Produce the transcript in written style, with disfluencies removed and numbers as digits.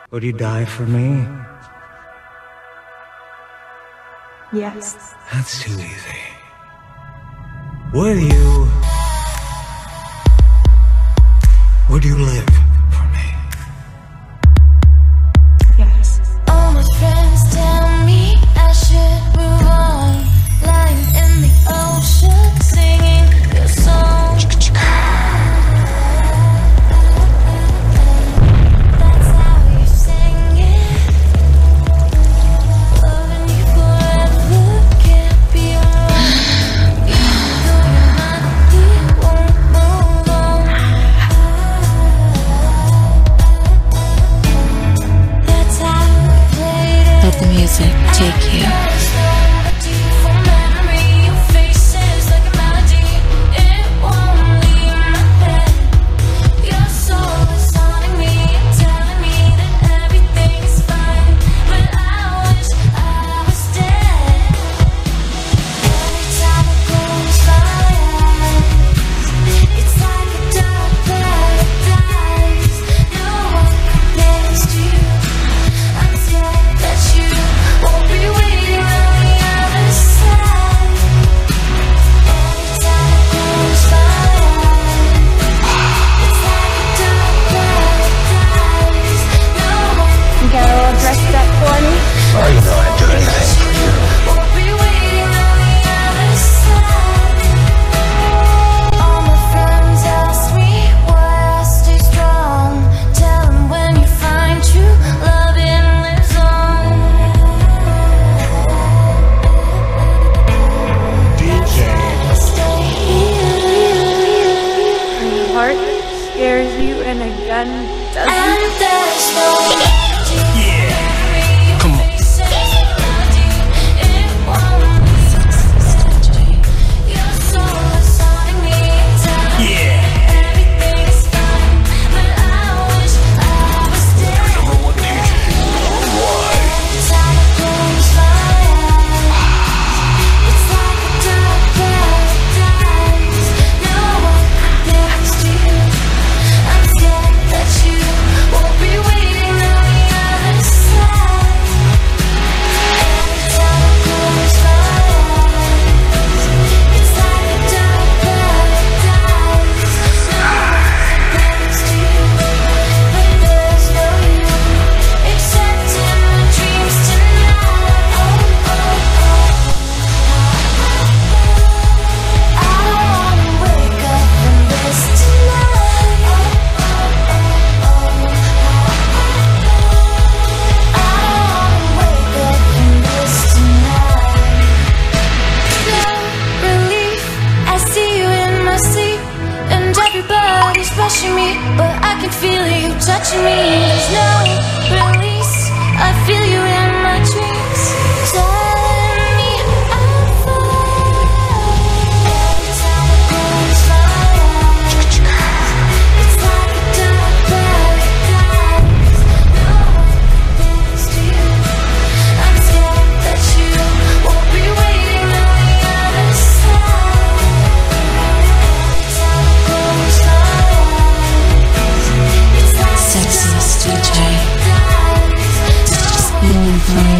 Would you die for me? Yes. That's too easy. Would you live for me? Yes. All my friends tell me I should move on, lying in the ocean, singing your song. That's how you sing it. Loving you forever can't be alone. Even though your mind won't move on. That's how we played it. Let the music take you. Scares you and a gun doesn't. And there's no Come on. Rushing me, but I can feel you touching me. There's no release. I feel you in my dreams. Turn me on fire. Every time I close my eyes, it's like a dark paradise. No one compares to you. I'm scared that you won't be waiting on the other side. Every time I close my eyes, Sexiest DJ. Just feeling for me.